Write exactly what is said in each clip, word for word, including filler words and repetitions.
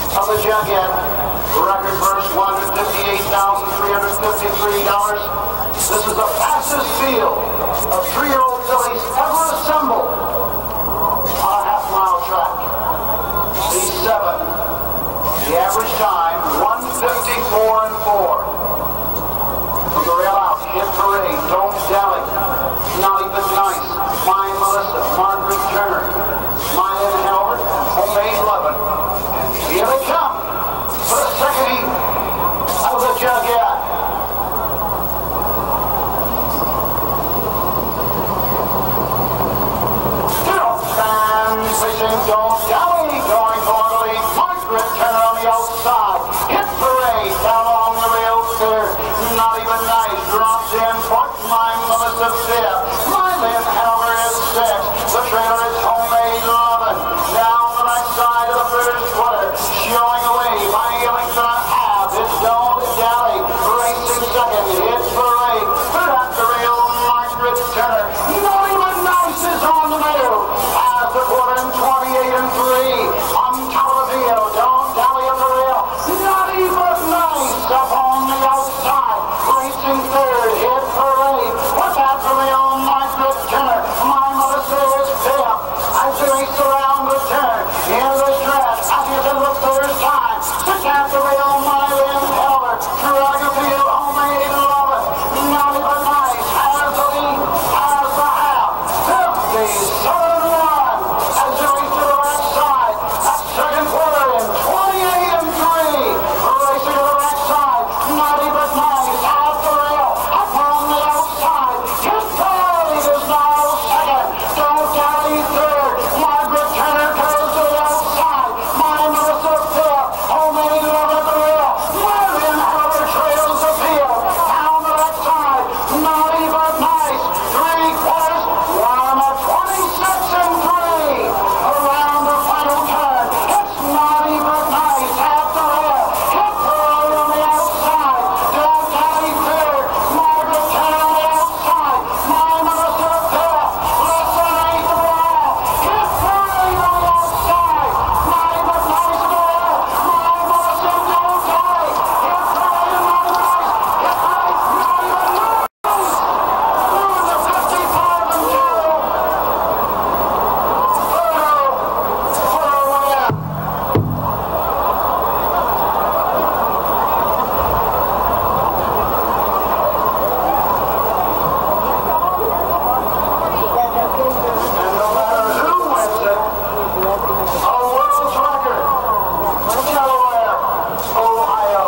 of the Jugette. Record first, one hundred fifty-eight thousand three hundred fifty-three dollars. This is the fastest field of three-year-old fillies ever assembled on a half-mile track. The seven. The average time, one fifty-four and four. From the rail out, hit parade, don't dally. Not even nice. Fine Melissa, Margaret Turner, My Lynn Halbert, Homemade Lovin'. And here they come for the second heat of the Jugette. Don't stand fishing, don't dally, going for the lead. Margaret Turner on the outside. Hit parade down along the rail clear. Not even nice. Drops in fourth. My Melissa fifth. My Lynn Halbert is sixth. The trailer is Homemade Lovin'. Down the right side of the first quarter. Showing away by a length and a half. It's Don't Dally. Racing second. Hit parade. Third at the rail. Margaret Turner. Not even nice is on the move. As the quarter in twenty-eight and three. On top of the field. Don't Dally at the rail. Not even nice up on the outside. Racing third. Hit parade. What's that for the old Margaret Turner? My Melissa is fifth. As they race around the turn. Here's the stretch. As you can look third time. Six at the rail. My Lynn Halbert. Drag a field. Homemade Lovin'. Not even nice. Has the lead. Has the half. fifty-seven one. As they race to the right side. That second quarter in twenty-eight and three. Racing to the right side. Not even nice. At the rail. Up on the outside. Hit parade is now second. Don't Dally third. Margaret Turner goes to the outside. My Melissa fifth. Homemade Lovin' at the rail. My Lynn Halbert trails the field. Down the right side. Not even nice. Three quarters. One at twenty-six and three. Around the final turn. It's not even nice. At the rail. Hit parade on the outside. Don't Dally third. Margaret Turner on the outside. My Melissa fifth. Less than eight to roll. Hit parade on the outside. Not even nice at the rail. My Melissa don't Dally. Hit parade and not even nice. Hit parade, not even nice. Through the fifty-five and two. Photo for a win. And no matter who wins it, a world's record. Delaware, Ohio.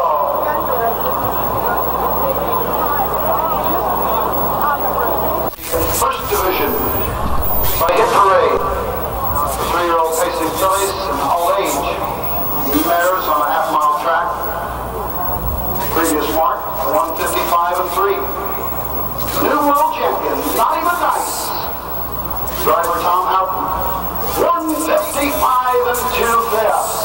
First division by Hit Parade. The three-year-old pacing fillies in all age. Mares on a half-mile track. Previous mark, one fifty-five and three. New world champion, not even nice. Driver Tom Haughton, one fifty-five and two fifths.